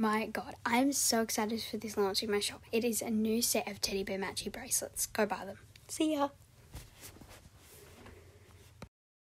My God, I'm so excited for this launch in my shop. It is a new set of teddy bear matchy bracelets. Go buy them. See ya.